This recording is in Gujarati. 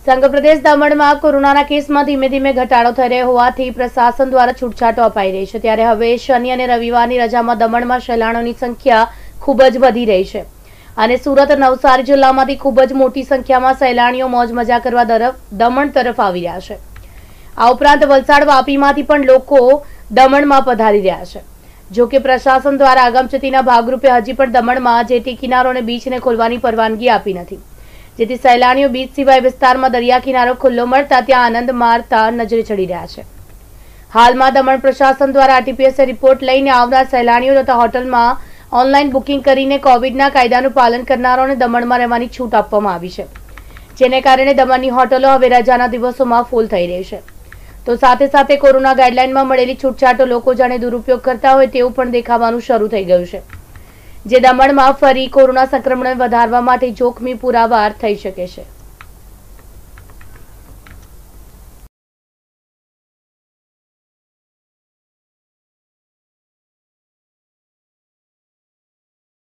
સંઘ પ્રદેશ દમણમાં કોરોનાના કેસમાં ધીમે ધીમે ઘટાડો થઈ રહ્યો હોવાથી પ્રશાસન દ્વારા છૂટછાટો અપાઈ રહી છે। ત્યારે હવે શનિ અને રવિવારની રજામાં દમણમાં સહેલાણીઓની સંખ્યા ખૂબ જ વધી રહી છે અને સુરત નવસારી જિલ્લામાંથી ખૂબ જ મોટી સંખ્યામાં સહેલાણીઓ મોજ મજા કરવા દમણ તરફ આવી રહ્યા છે। આ ઉપરાંત વલસાડ વાપીમાંથી પણ લોકો દમણમાં પધારી રહ્યા છે। જો કે પ્રશાસન દ્વારા અગમચેતીના ભાગરૂપે હજી પણ દમણમાં જેટી કિનારો અને બીચને ખોલવાની પરવાનગી આપી નથી, જેથી સહેલાણીઓ બીચ સિવાય વિસ્તારમાં દરિયા કિનારો ખુલ્લો મળતા ત્યાં આનંદ મારતા નજરે ચડી રહ્યા છે। હાલમાં દમણ પ્રશાસન દ્વારા આરટીપીએસએ રિપોર્ટ લઈને આવનાર સહેલાણીઓ તથા હોટલમાં ઓનલાઈન બુકિંગ કરીને કોવિડના કાયદાનું પાલન કરનારાઓને દમણમાં રહેવાની છૂટ આપવામાં આવી છે, જેને કારણે દમણની હોટલો હવે રજાના દિવસોમાં ફૂલ થઈ રહી છે। તો સાથે સાથે કોરોના ગાઈડલાઈનમાં મળેલી છૂટછાટો લોકો જાણે દુરુપયોગ કરતા હોય તેવું પણ દેખાવાનું શરૂ થઈ ગયું છે, જે દમણમાં ફરી કોરોના સંક્રમણ વધારવા માટે જોખમી પુરાવાર થઈ શકે છે।